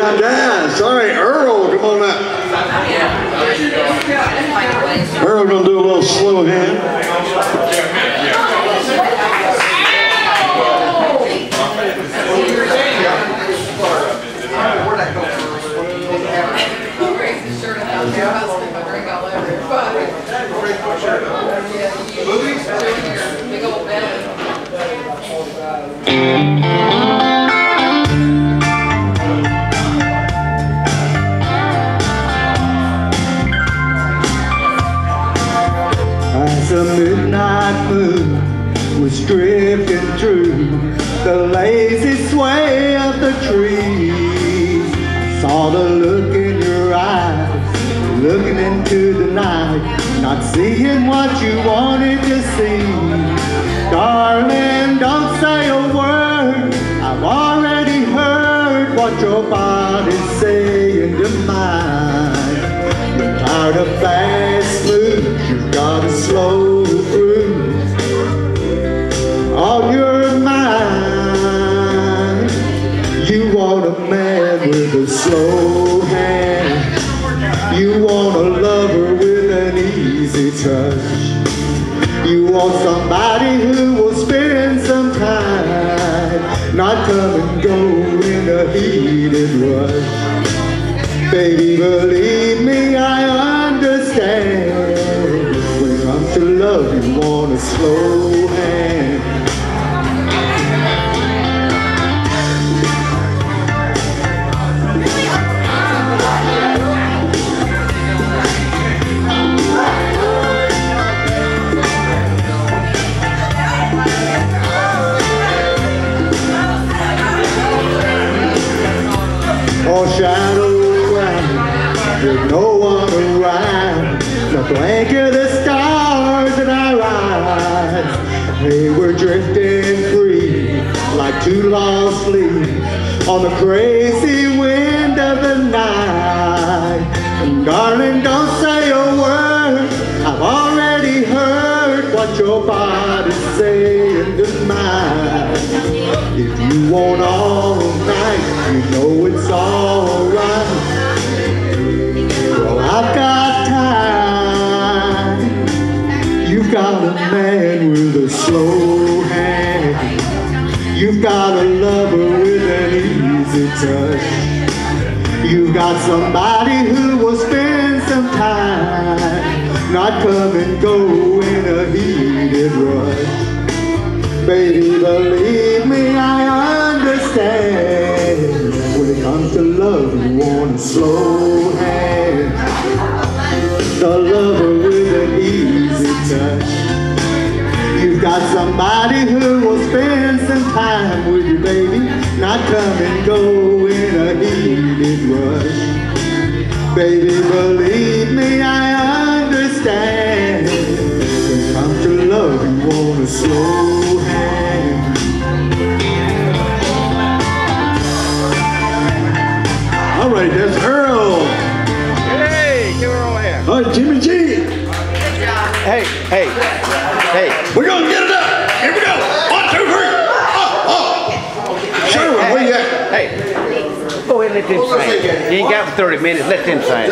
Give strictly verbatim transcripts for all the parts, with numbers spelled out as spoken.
down jazz. All right, Earl, come on up. Earl gonna do a little slow hand. As the midnight moon was drifting through the lazy sway of the trees, I saw the look in your eyes, looking into the night, not seeing what you wanted to see. Darling, don't say a word, I've already heard what your body's saying to mine. You're tired of fast moves, you've got to slow cruise on your mind. You want a man with a slow hand, you want a lover with an easy touch. You want somebody who will spend some time, not come and go in a heated rush. Baby, believe me, I understand. When it comes to love, you want a slow hand. All shadows crying, with no one around, the blanket of the stars in our eyes. Hey, we're drifting free, like two lost leaves, on the crazy wind of the night. And darling, don't say a word, I've already heard what your body's saying to mine. If you want all night, you know it's alright. Well, I've got time. You've got a man with a slow hand, you've got a lover with an easy touch. You've got somebody who will spend some time, not come and go in a heated rush. Baby, believe me, I understand. When it comes to love, you want a slow hand, the lover with an easy touch. You've got somebody who will spend some time with you, baby, not come and go in a heated rush. Baby, believe me, I understand. When it comes to love, you want a slow hand. All right, that's Earl. Hey, give her a hand. All right, Jimmy G. Hey, hey, hey. We're gonna get it up. Here we go. One, two, three. Oh, oh. Sherwin, Hey, where you at? Hey, go ahead and let them sing. You ain't got for thirty minutes. Let them sing.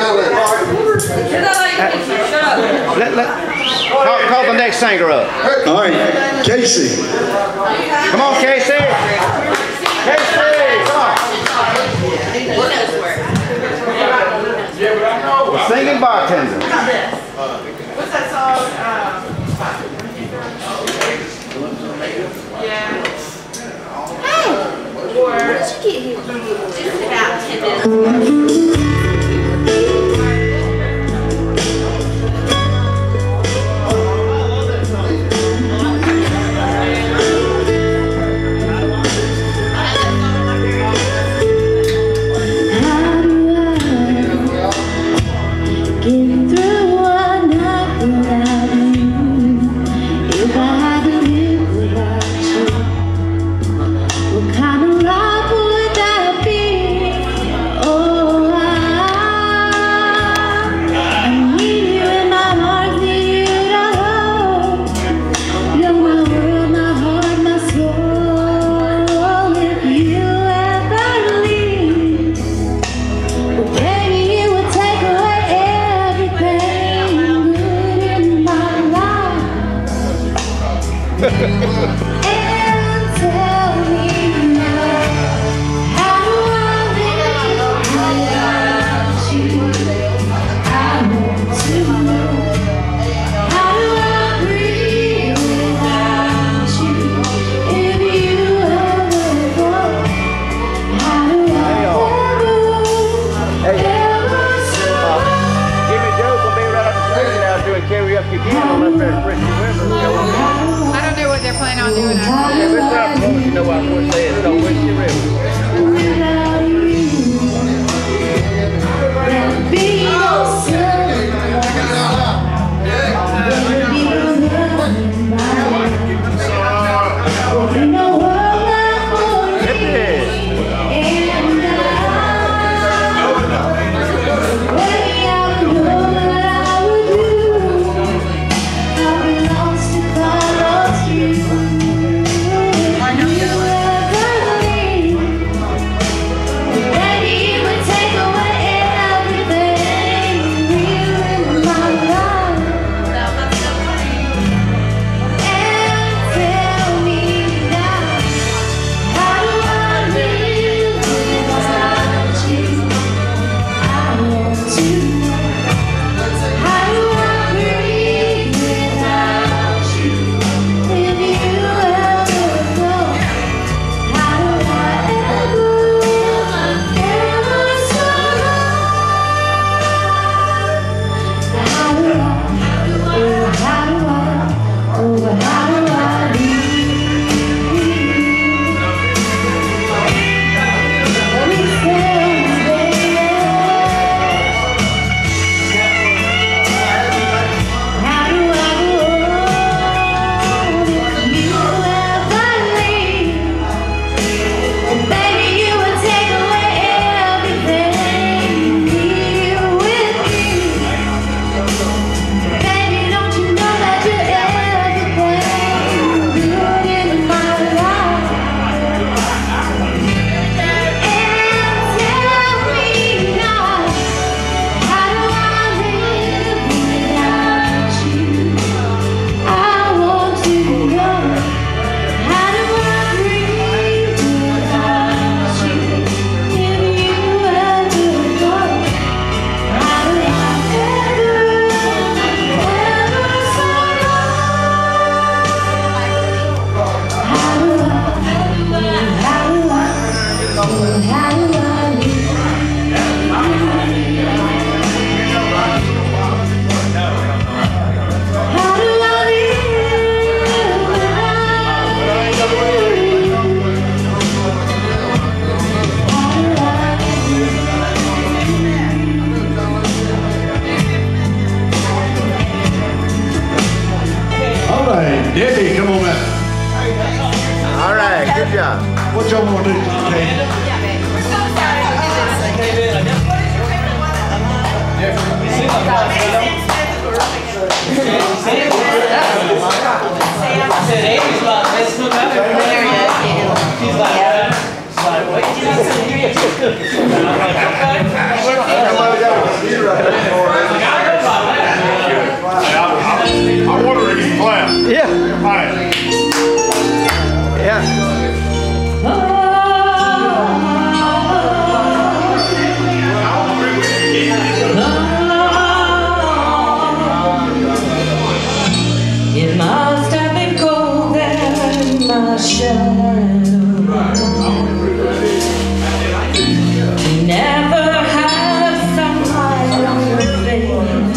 Let, let, call, call the next singer up. All right, Casey. Come on, Casey. Casey, come on. We're singing bartender. What's that song? Um, yeah. Hey! Or just about ten minutes. What kind of life would that be? Oh, I tell me now, how do I live without you? I want to know, how do I breathe without you? If you ever go, how do I ever, ever survive? Jimmy Joe will be right up the street now doing karaoke again on up there at Frisky River. I don't know what they're planning on doing after Yeah, that. this time, you know what I'm going to say, it's on Frisky River. Without you, there'd be no sun, there'd be no love in my life. There'd be no world like mine. Hit it. And I, way out know what I would do. I've been lost if I lost you. If you ever leave, baby, you would take away everything real in my life. And tell me now, how do I live without you? I want to know, how do I breathe without you? If you ever go, how do I ever, ever survive? How do I, oh how do I, oh how do I leave you? Please tell me, baby, how do I go if you ever leave? And baby, you would take away everything here with you. Baby, don't you know that you're everything good in my life? And tell me now, how do I live without you? I want to know, how do I breathe without you? If you ever go, how do I ever, ever survive? How do I, how do I, how do I live? How do I live without you? How do I All right, Debbie, come on up. All right, good job. What y'all want to do today? I said Amy's like, let's look up at her. She's like, yeah. She's like, wait, you need some grits for cooking. I'm like, okay. I want to read clap. Yeah, All right. yeah. It must have been cold there in my shadow. Never had sunlight on your face.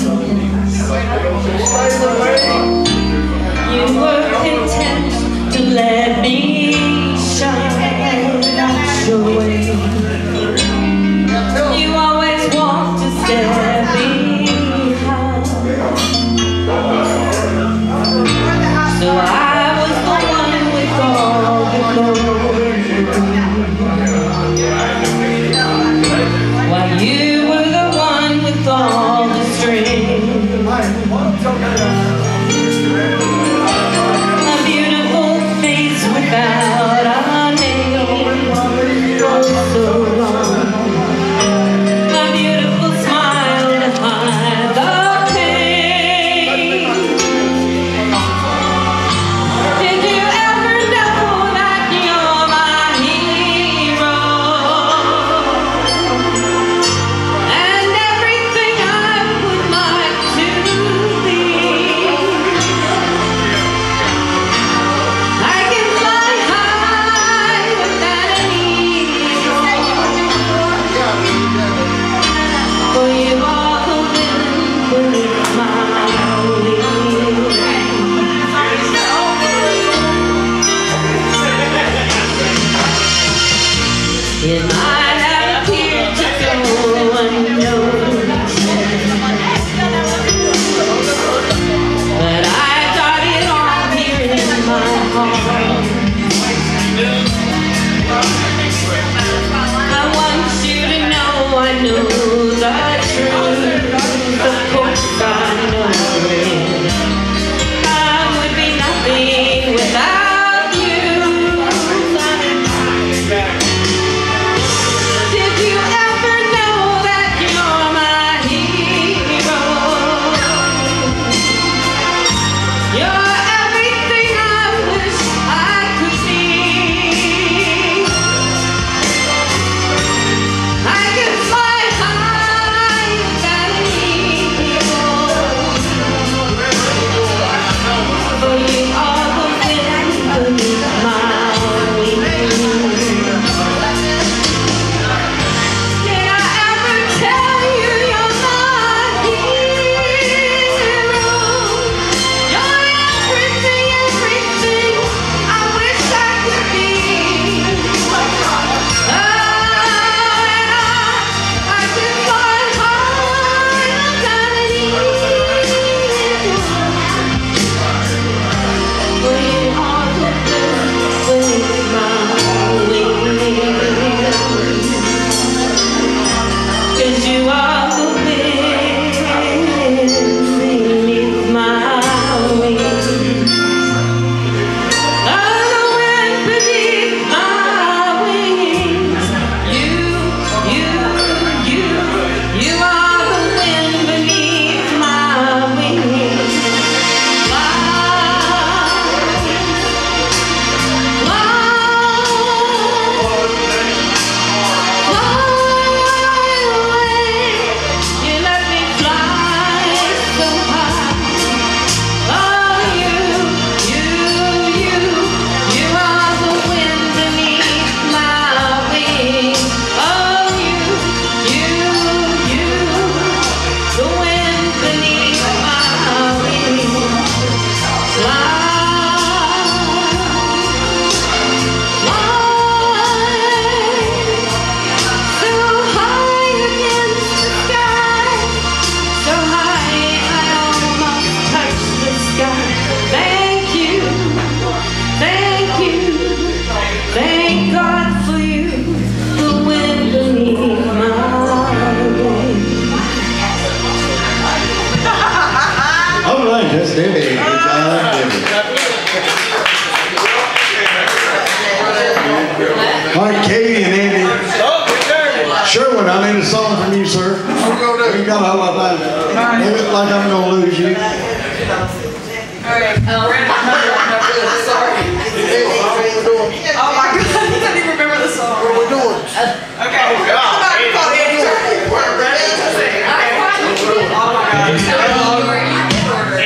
You were content to let me shine. doing? I need a song from you, sir. What we gonna do? You got a whole lot of time. It looks like I'm gonna lose you. All right. Um, sorry. Oh my God, I can't even remember the song. What are we doing? Okay. I'm about to call Andy Turner. We're ready to sing. Oh my God.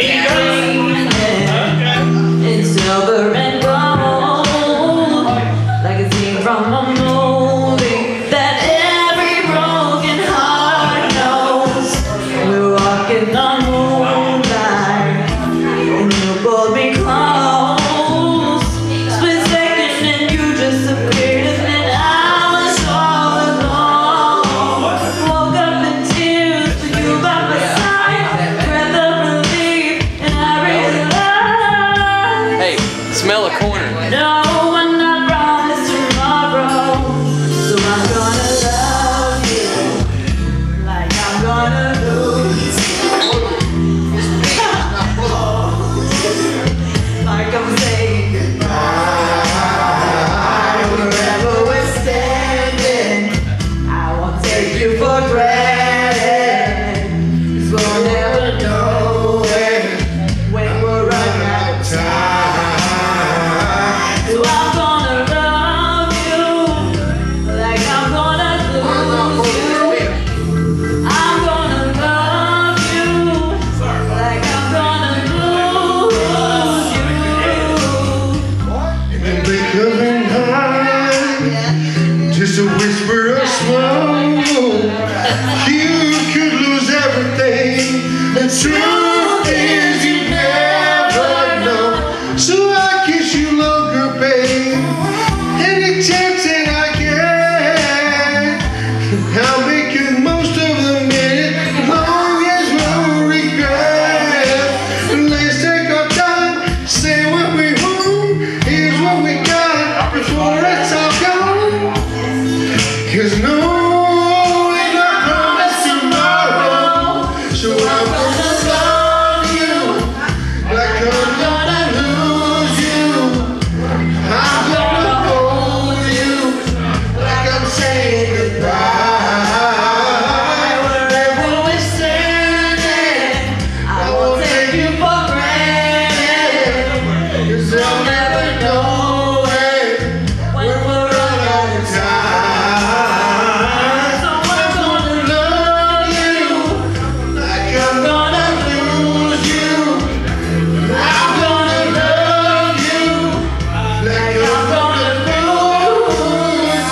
In silver and gold, like a scene from a movie that every broken heart knows. We're walking on moonlight, and you pulled me close. Split second and you just appeared, and then I was all alone. Woke up in tears with you by my side, breath of relief, and I realized. Hey, smell a corner. No one I promised tomorrow, so I'm gonna love you like I'm gonna lose like I'm saying goodbye. Wherever we're standing, I won't take you for granted, 'cause we'll never know when, when we're running out of time. So I'm gonna love you like I'm gonna lose you. I'm gonna love you like I'm gonna lose you. In the blink of an eye, just a whisper of smoke, you could lose everything. The truth is you never know. So I kiss you longer, babe. Any chance that I get, I'll make the most of the minute, as long as no regret. Let's take our time, say what we want, here's what we got before it's all gone. 'Cause no one I promise tomorrow, so I'm gonna love you like I'm gonna lose you. I'm gonna hold you like I'm saying goodbye. Wherever we're standing, I won't take you for granted, 'cause I'll never know when, when we're running out of time. So I'm gonna love you like I'm gonna lose you. I'm gonna love you like I'm gonna lose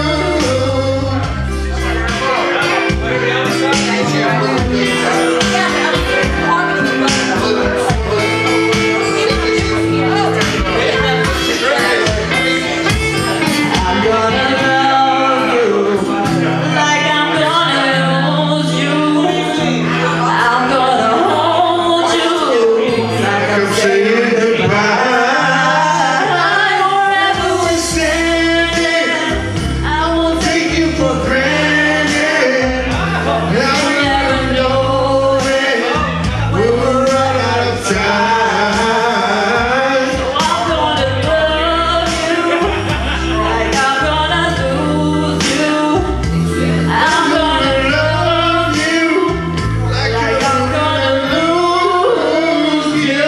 I'm gonna love you like I'm gonna lose you. I'm gonna hold you like I'm saying goodbye. Wherever we're standing, I won't take you for granted. I'll never know when we'll run out of time. So I'm gonna love you like I'm gonna lose you. I'm gonna love you like I'm gonna lose you.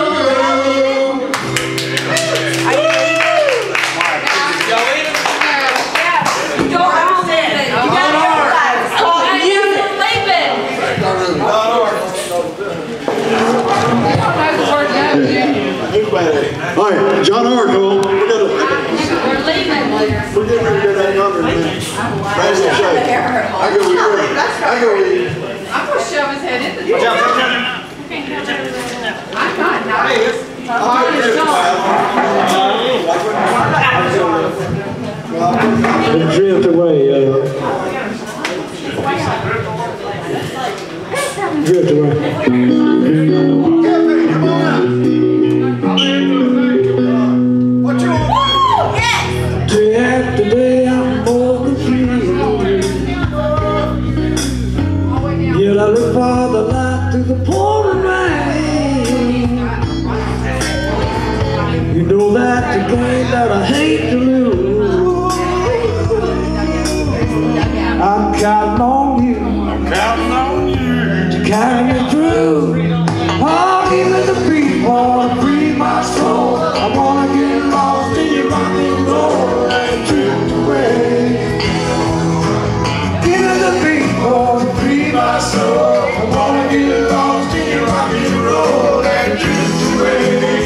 Go around it. You gotta realize it's called you sleeping. All right, John Oracle. We're gonna We're leaving. we're getting ready to go down yonder and then raise the shake. I go with you. I go with you. I'm gonna shove his head in the door. I'm not nice. Drift away, uh, drift away. What you want to do? Day after day, I'm more confused. Yet I look for the light through the pouring rain. You know that's a game that I hate to lose. I'm counting on you. I'm counting on you. To carry me through. I'll give it the people to free my soul. I wanna get lost in your rock and roll and drift away. Give it the people to free my soul. I wanna get lost in your rock and roll and drift away.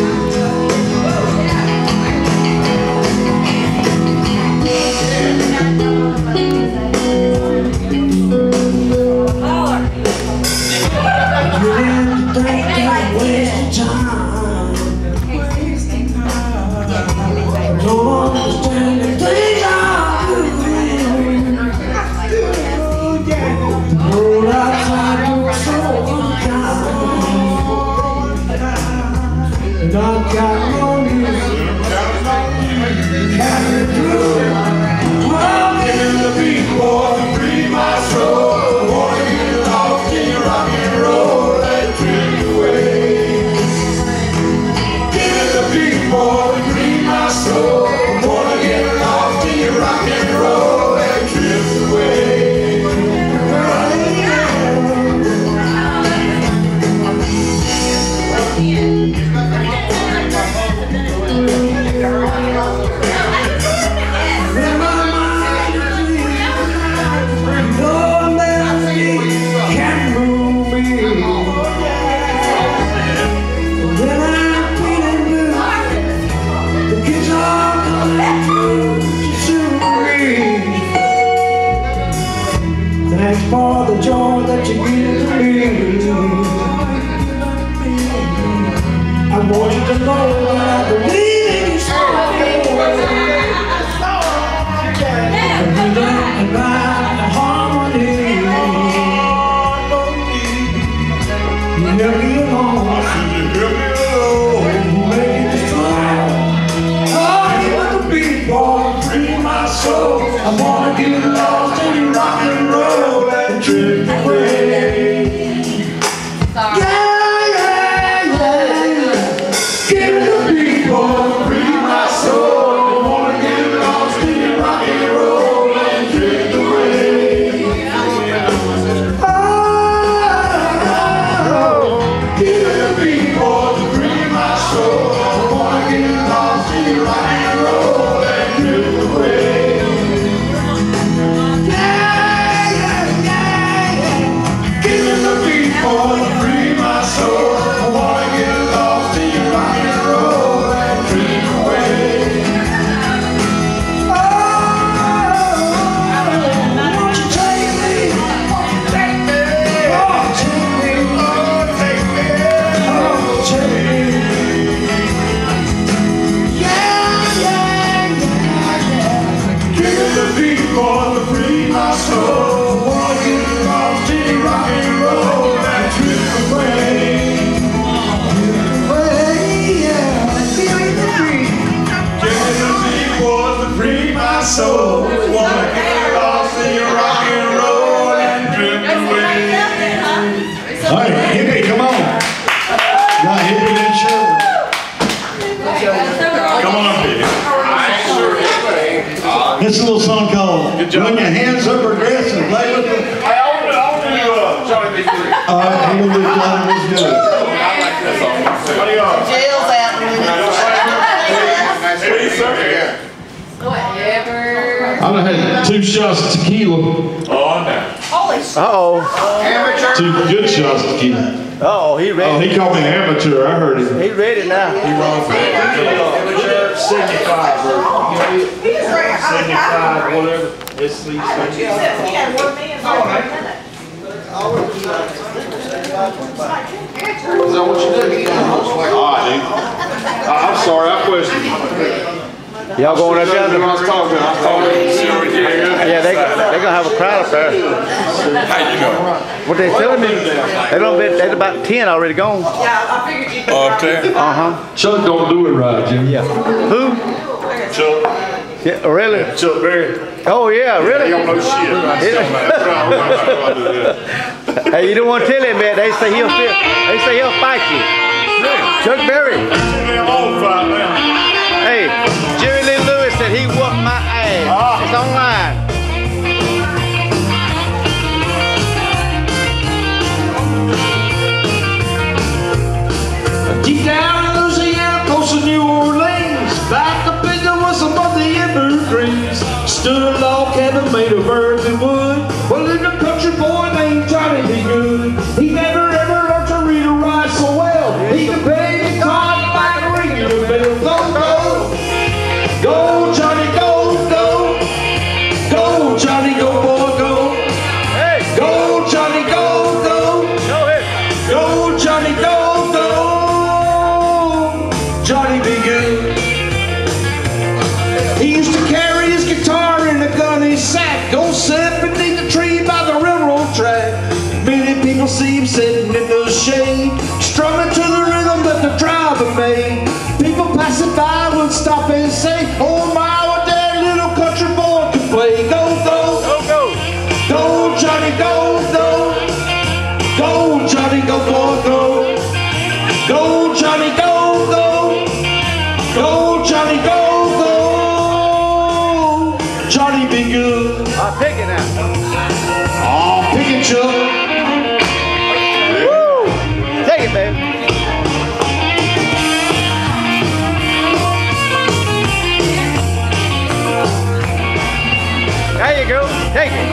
Not counting on you, carry through. I'm giving the people to free my soul. I wanna get lost in your rock and roll and drift away. Giving the people to free my soul. I wanna get lost in your rock and roll and drift away. Thanks for the joy that you give to me. I want you to know that I believe in you so. And rhythm and rhyme and harmony. You never be alone. You make it strong. Oh, you want the people to free my soul. I wanna get lost in your rock and roll and drift away. Yeah, yeah, yeah. Give it to people to free my soul. I wanna get lost in your rock and roll and drift away. Oh, give it to people to free my soul. I wanna get lost in your rock and roll and drift away. So wanna get lost in your rock and roll and drift away. All right, hippie, come on. Not hippie and Sherwood. Come on, baby. It's a little song called Run Your Hands Up Her Dress and Play With Them. I want to do Johnny B. All right, I'm going to do Johnny B. Good. I like that song. What do you want? Jail's out. I done had two shots of tequila. Oh, no. Holy shit. Uh-oh. Two good shots of tequila. Uh-oh, he Oh, ready. he called me an amateur. I heard him. He ready now. He wrong for amateur seventy-five, bro. seventy-five, whatever. It's these things. He had one man for a minute. Is that what you do? Oh, dude. I'm sorry, I questioned you. Y'all going up there? I was talking. I was talking. Yeah, they they gonna have a crowd up there. How you know? What they telling me? They don't bet. They about ten already gone. Yeah, I figured you could. Oh, up there? Uh huh. Chuck don't do it right, Jim. Yeah. Who? Chuck. Yeah. Really? Chuck Berry. Oh yeah. Really? He don't know shit. Hey, you don't want to tell him that. They say he'll fit. They say he'll fight you. Chuck Berry. Hey, Jerry Lee Lewis said he whooped my ass. It's online. Go, Johnny, go, go. Go, Johnny, go, boy, go. Hey, Go, Johnny, go, go. go ahead. Go, Johnny, go, go. Johnny be good. He used to carry his guitar in a gunny sack. Go sit beneath the tree by the railroad track. Many people see him sitting in the shade, strumming to the rhythm that the driver made. People passing by would stop and say, oh my, what that little country boy can play. Go, go, Go, go. go, Johnny, go, go. Go, Johnny, go, boy, go. Go, Johnny, go, go. Go, Johnny, go, go. Johnny be good. I'll pick it now. Oh, pick it, Chuck. Woo! Take it, baby. There you go. Take it.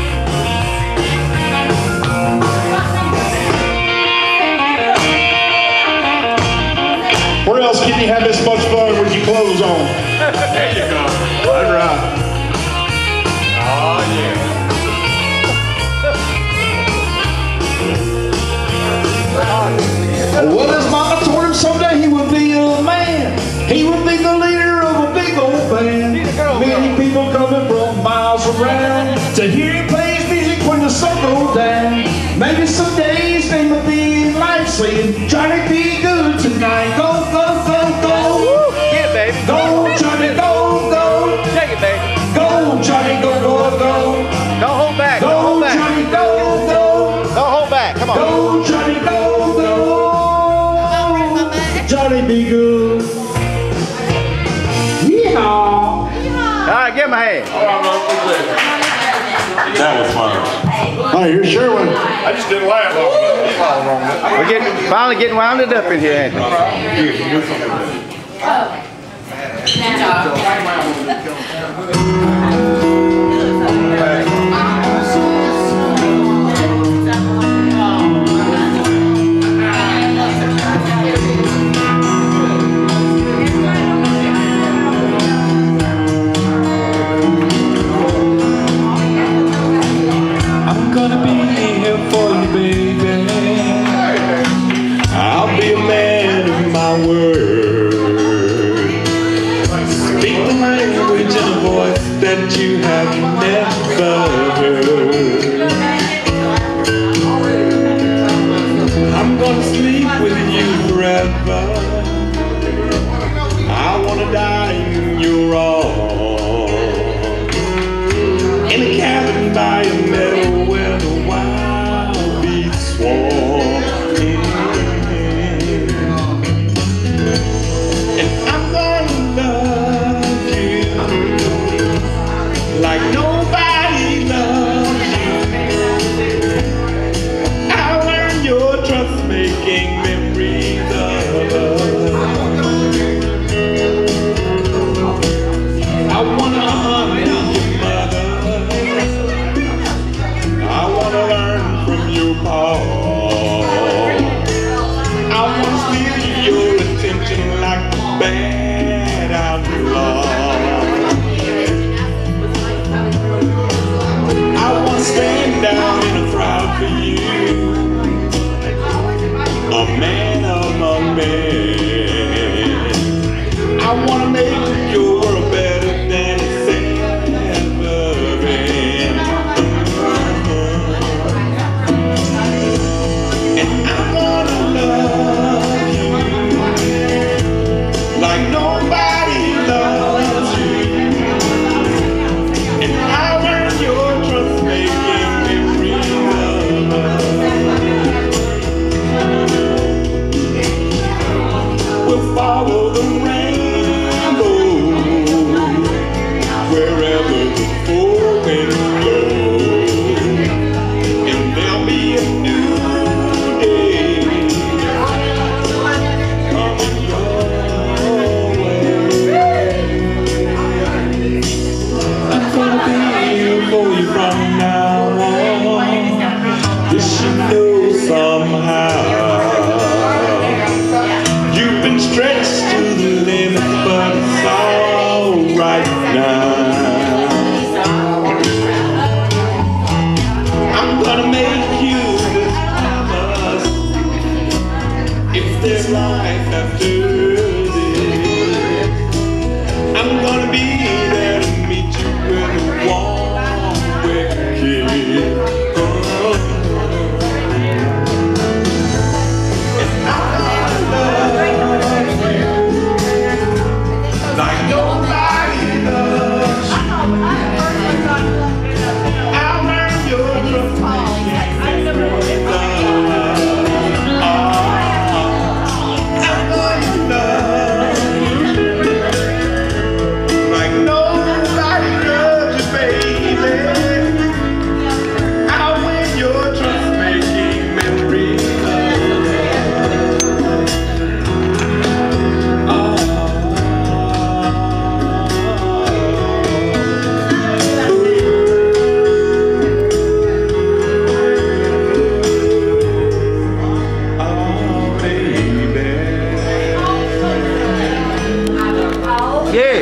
Where else can you have this much fun with your clothes on? There you go. That's right. Oh, yeah. Well, his mama told him someday he would be a man. He would be the leader of a big old band. Many people coming from miles around to hear him play his music when the sun goes down. Maybe some days they would be in life saying, Johnny, be good tonight. Go, go, go, go. Woo! Get it, baby. Go, Johnny, go, go. Take it, baby. Go, Johnny, go, go, go. Don't hold back. Don't Go, hold back. Johnny, go, go. Don't hold back. Come on. Go, Johnny, go, go. Johnny be good. Yeehaw. All right, give him a hand. That was fun. Oh, you're sure one. I just didn't laugh on it. We're getting, finally getting wounded up in here, Anthony. I'm gonna be here for you, baby. I'll be a man of my word. Speak the language in a voice that you have never heard. I'm gonna sleep with you forever. I wanna die in your arms, in a cabin by a meadow where the wild beasts swarm. And I'm gonna love you like nobody loves you. I'll learn your trust-making memories of us. I wanna honor your mother. I wanna learn from your pa. I wanna steal your attention like a bad outlaw. I wanna stand down in a crowd for you, a man among men. I wanna make your world better than it's ever been. And I'm gonna love you like nobody loves you. And I'll earn your trust, making memories of us. We'll follow the rainbow wherever the four winds blow, and there'll be a new day coming your way. I'm gonna be here for you from now on. You should know somehow you've been stretched to the limit. Yeah.